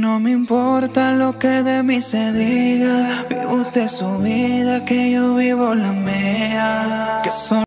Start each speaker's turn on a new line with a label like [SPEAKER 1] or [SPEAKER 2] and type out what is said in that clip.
[SPEAKER 1] no me importa lo que de mí se diga. Vive usted su vida, que yo vivo la mía. Que